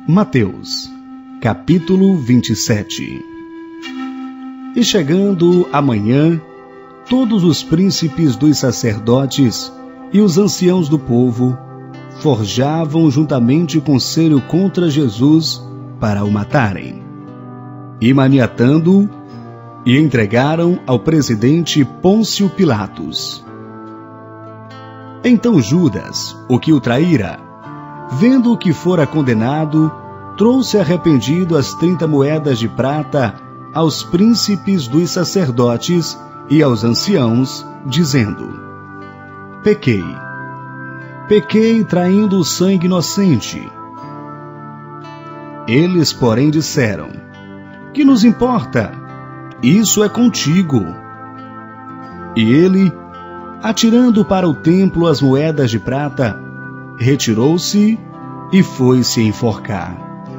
Mateus, capítulo 27. E chegando a manhã, todos os príncipes dos sacerdotes e os anciãos do povo forjavam juntamente conselho contra Jesus para o matarem. E maniatando-o, e entregaram ao presidente Pôncio Pilatos. Então Judas, o que o traíra, vendo que fora condenado, trouxe arrependido as 30 moedas de prata aos príncipes dos sacerdotes e aos anciãos, dizendo: Pequei traindo o sangue inocente. Eles, porém, disseram: Que nos importa? Isso é contigo. E ele, atirando para o templo as moedas de prata, retirou-se e foi-se enforcar.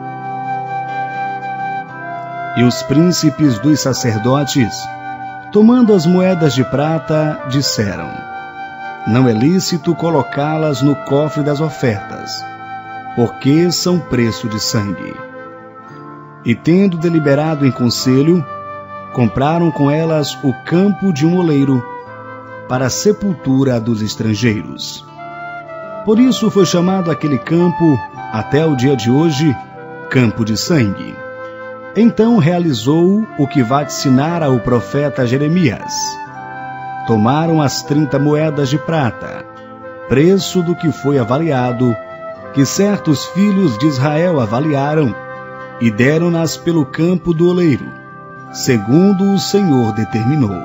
E os príncipes dos sacerdotes, tomando as moedas de prata, disseram: Não é lícito colocá-las no cofre das ofertas, porque são preço de sangue. E tendo deliberado em conselho, compraram com elas o campo de um oleiro, para a sepultura dos estrangeiros. Por isso foi chamado aquele campo, até o dia de hoje, Campo de Sangue. Então realizou o que vaticinara o profeta Jeremias. Tomaram as 30 moedas de prata, preço do que foi avaliado, que certos filhos de Israel avaliaram, e deram-nas pelo campo do oleiro, segundo o Senhor determinou.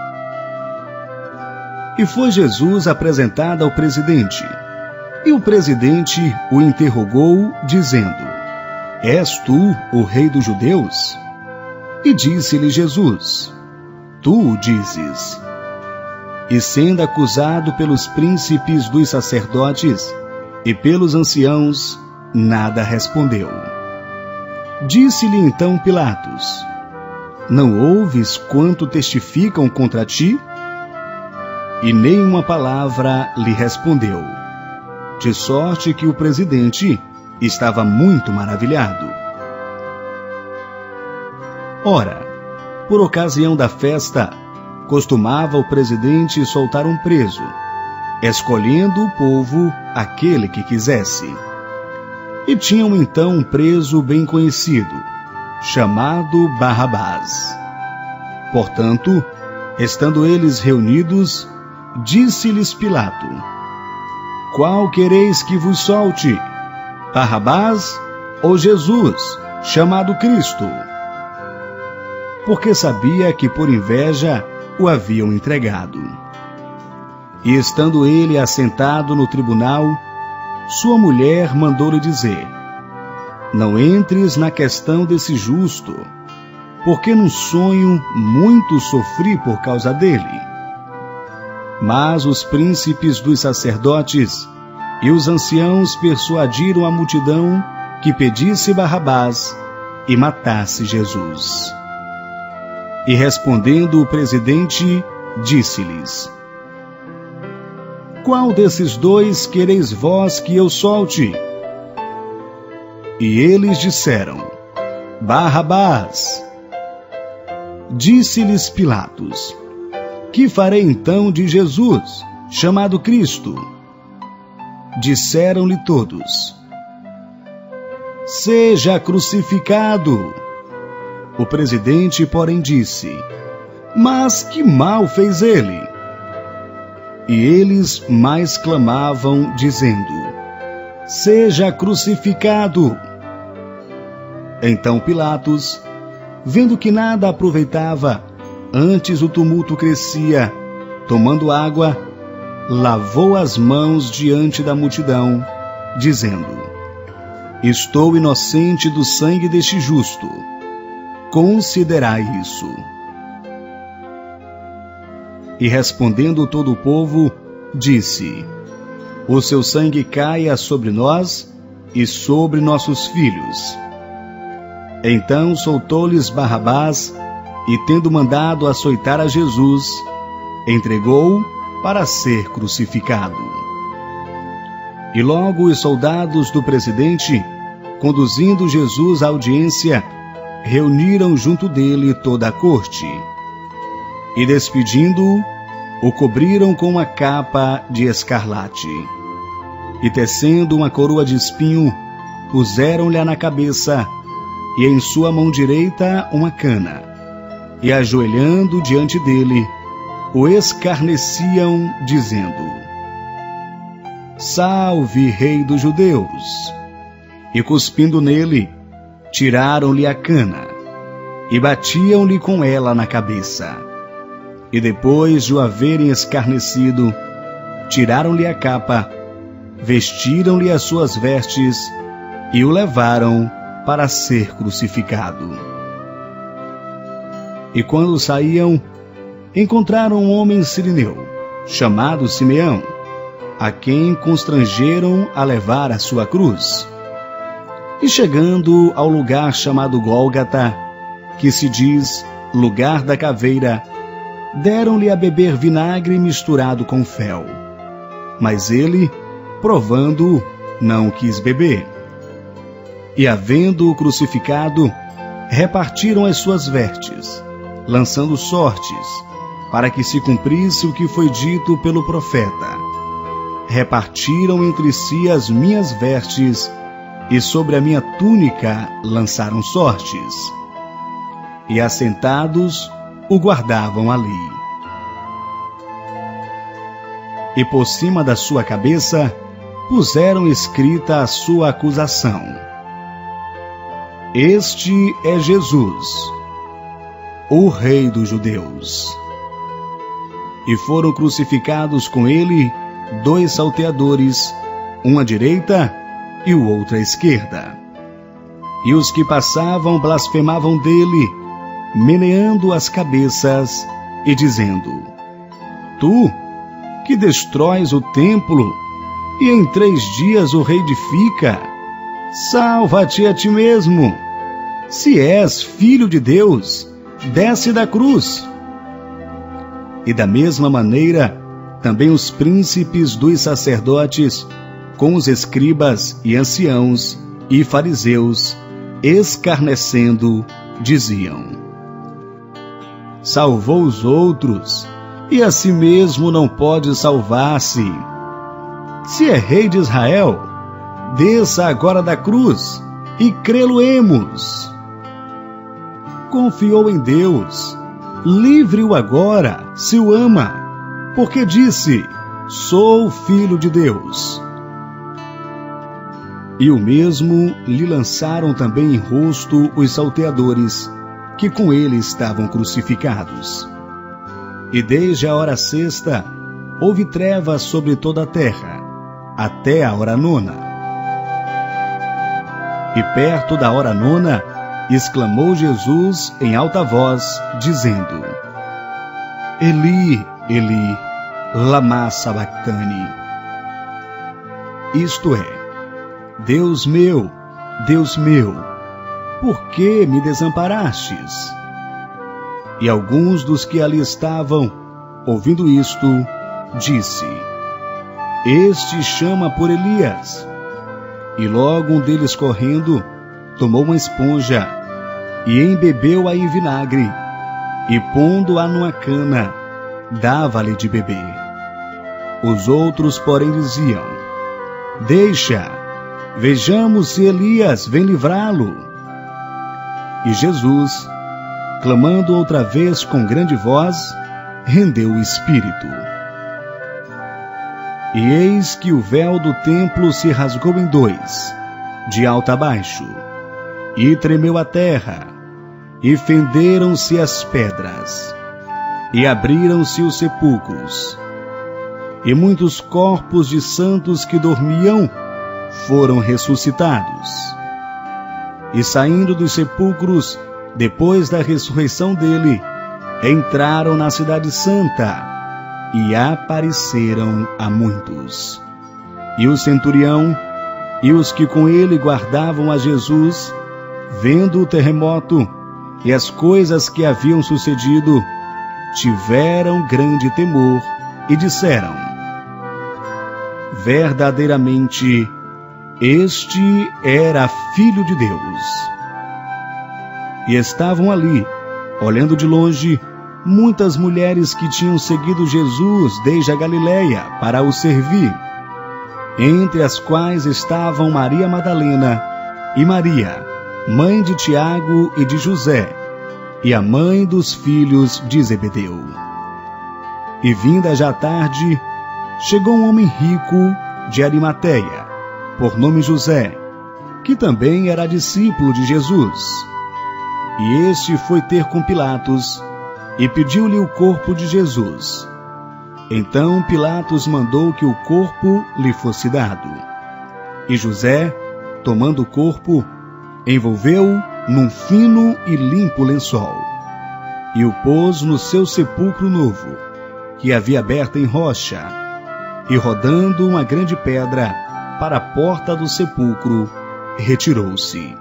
E foi Jesus apresentado ao presidente, e o presidente o interrogou, dizendo: És tu o rei dos judeus? E disse-lhe Jesus: Tu o dizes. E sendo acusado pelos príncipes dos sacerdotes e pelos anciãos, nada respondeu. Disse-lhe então Pilatos: Não ouves quanto testificam contra ti? E nenhuma palavra lhe respondeu, de sorte que o presidente estava muito maravilhado. Ora, por ocasião da festa, costumava o presidente soltar um preso, escolhendo o povo aquele que quisesse. E tinham então um preso bem conhecido, chamado Barrabás. Portanto, estando eles reunidos, disse-lhes Pilato: Qual quereis que vos solte? Barrabás ou Jesus, chamado Cristo? Porque sabia que por inveja o haviam entregado. E estando ele assentado no tribunal, sua mulher mandou-lhe dizer: Não entres na questão desse justo, porque num sonho muito sofri por causa dele. Mas os príncipes dos sacerdotes e os anciãos persuadiram a multidão que pedisse Barrabás e matasse Jesus. E respondendo o presidente, disse-lhes: Qual desses dois quereis vós que eu solte? E eles disseram: Barrabás. Disse-lhes Pilatos: Que farei então de Jesus, chamado Cristo? Disseram-lhe todos: Seja crucificado. O presidente, porém, disse: Mas que mal fez ele? E eles mais clamavam, dizendo: Seja crucificado. Então Pilatos, vendo que nada aproveitava, antes o tumulto crescia, tomando água, lavou as mãos diante da multidão, dizendo: Estou inocente do sangue deste justo. Considerai isso. E respondendo todo o povo, disse: O seu sangue caia sobre nós e sobre nossos filhos. Então soltou-lhes Barrabás, e tendo mandado açoitar a Jesus, entregou-o para ser crucificado. E logo os soldados do presidente conduzindo Jesus à audiência, reuniram junto dele toda a corte. E despedindo-o, o cobriram com uma capa de escarlate. E tecendo uma coroa de espinho, puseram-lhe na cabeça, e em sua mão direita uma cana. E ajoelhando diante dele, o escarneciam, dizendo: Salve, Rei dos Judeus! E cuspindo nele, tiraram-lhe a cana, e batiam-lhe com ela na cabeça. E depois de o haverem escarnecido, tiraram-lhe a capa, vestiram-lhe as suas vestes, e o levaram para ser crucificado. E quando saíam, encontraram um homem sirineu, chamado Simeão, a quem constrangeram a levar a sua cruz. E chegando ao lugar chamado Gólgata, que se diz lugar da caveira, deram-lhe a beber vinagre misturado com fel. Mas ele, provando-o, não quis beber. E havendo-o crucificado, repartiram as suas vestes, lançando sortes, para que se cumprisse o que foi dito pelo profeta. Repartiram entre si as minhas vestes, e sobre a minha túnica lançaram sortes. E assentados, o guardavam ali. E por cima da sua cabeça, puseram escrita a sua acusação: Este é Jesus, o Rei dos Judeus. E foram crucificados com ele 2 salteadores, um à direita e o outro à esquerda. E os que passavam blasfemavam dele, meneando as cabeças e dizendo: Tu, que destróis o templo, e em 3 dias o reedifica, salva-te a ti mesmo. Se és filho de Deus, desce da cruz. E da mesma maneira, também os príncipes dos sacerdotes, com os escribas e anciãos e fariseus, escarnecendo, diziam: Salvou os outros, e a si mesmo não pode salvar-se. Se é rei de Israel, desça agora da cruz, e crê-lo-emos. Confiou em Deus, livre-o agora, se o ama, porque disse: Sou filho de Deus. E o mesmo lhe lançaram também em rosto os salteadores, que com ele estavam crucificados. E desde a hora 6ª, houve trevas sobre toda a terra, até a hora 9ª. E perto da hora 9ª, exclamou Jesus em alta voz, dizendo: Eli, Eli, lama sabactani. Isto é: Deus meu, por que me desamparastes? E alguns dos que ali estavam, ouvindo isto, disse: Este chama por Elias. E logo um deles, correndo, tomou uma esponja e embebeu-a em vinagre, e pondo-a numa cana, dava-lhe de beber. Os outros, porém, diziam: Deixa, vejamos se Elias vem livrá-lo. E Jesus, clamando outra vez com grande voz, rendeu o espírito. E eis que o véu do templo se rasgou em 2, de alto a baixo, e tremeu a terra, e fenderam-se as pedras, e abriram-se os sepulcros, e muitos corpos de santos que dormiam foram ressuscitados. E saindo dos sepulcros, depois da ressurreição dele, entraram na cidade santa e apareceram a muitos. E o centurião e os que com ele guardavam a Jesus, vendo o terremoto e as coisas que haviam sucedido, tiveram grande temor e disseram: Verdadeiramente, Este era Filho de Deus. E estavam ali, olhando de longe, muitas mulheres que tinham seguido Jesus desde a Galileia para o servir, entre as quais estavam Maria Madalena e Maria, mãe de Tiago e de José, e a mãe dos filhos de Zebedeu. E vinda já a tarde, chegou um homem rico de Arimateia, por nome José, que também era discípulo de Jesus. E este foi ter com Pilatos e pediu-lhe o corpo de Jesus. Então Pilatos mandou que o corpo lhe fosse dado. E José, tomando o corpo, envolveu-o num fino e limpo lençol, e o pôs no seu sepulcro novo, que havia aberto em rocha, e rodando uma grande pedra para a porta do sepulcro, retirou-se.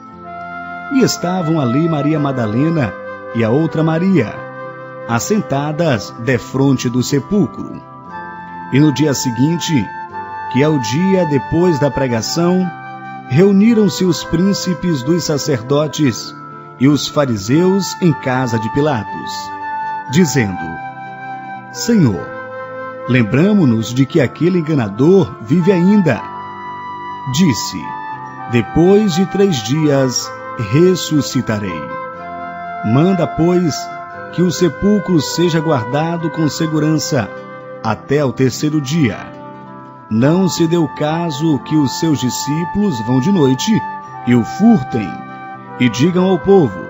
E estavam ali Maria Madalena e a outra Maria, assentadas defronte do sepulcro. E no dia seguinte, que é o dia depois da pregação, reuniram-se os príncipes dos sacerdotes e os fariseus em casa de Pilatos, dizendo: Senhor, lembramo-nos de que aquele enganador vive ainda. Disse: depois de 3 dias ressuscitarei. Manda, pois, que o sepulcro seja guardado com segurança até o 3º dia. Não se deu caso que os seus discípulos vão de noite e o furtem, e digam ao povo: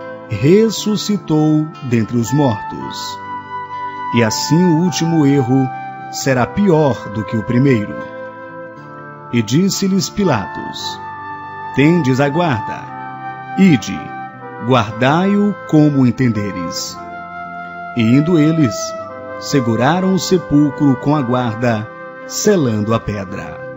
ressuscitou dentre os mortos. E assim o último erro será pior do que o primeiro. E disse-lhes Pilatos: tendes a guarda, ide, guardai-o como entenderes. E indo eles, seguraram o sepulcro com a guarda, selando a pedra.